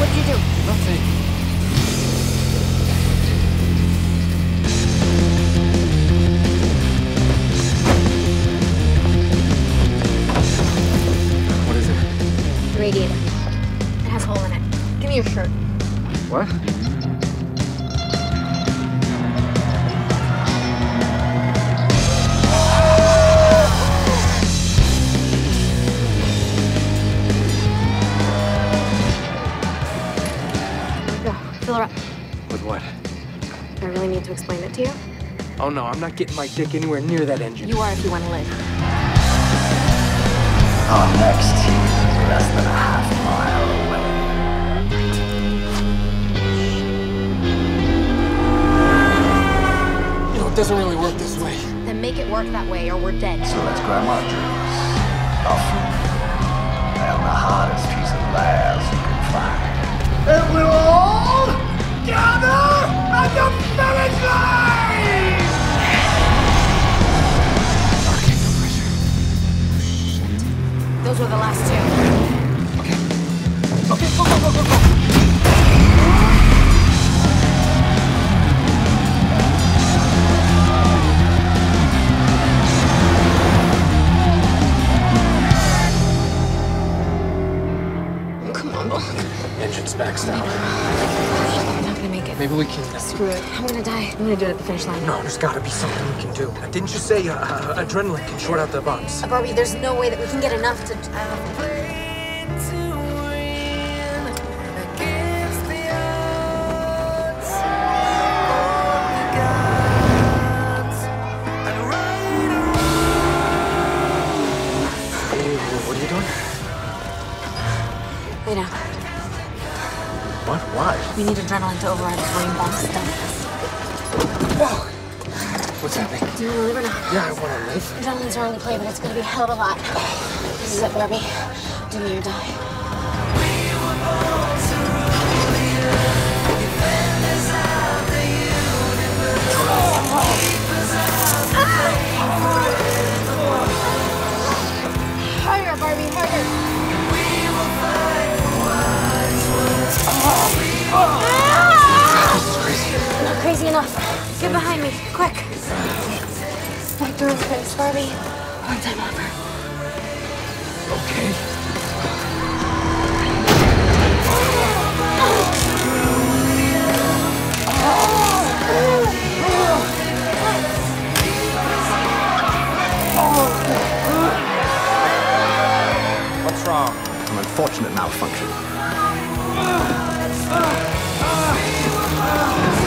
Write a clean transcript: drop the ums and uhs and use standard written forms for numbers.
What'd you do? Nothing. What is it? The radiator. It has a hole in it. Give me your shirt. What? Go. Fill her up. With what? I really need to explain it to you. Oh no, I'm not getting my dick anywhere near that engine. You are if you want to live. Our next team is less than a half-mile away. You know, it doesn't really work this way. Then make it work that way or we're dead. So let's grab our drinks, our food, and the hottest piece of glass you can find. And we'll all gather at the finish line! Okay, no pressure. Those were the last two. Okay. Okay, go, go, go, go, go. Come on, Bull. Engine's maxed out. I'm not gonna make it. Maybe we can... Screw it. I'm gonna die. I'm gonna do it at the finish line. No, there's gotta be something we can do. Didn't you say adrenaline can short out the bombs? Barbie, there's no way that we can get enough to... What are you doing? Lay down. What? Why? We need adrenaline to override the brain bomb stuff. Whoa! What's happening? Do you want to live or not? Yeah, I want to live. Adrenaline's our only play, but it's gonna be a hell of a lot. This is it, Barbie. Do me or die. Harder, Barbie, harder. This is crazy. Not crazy enough. Get behind me, quick. Back door space, Barbie. One time offer. Okay. What's wrong? An unfortunate malfunction.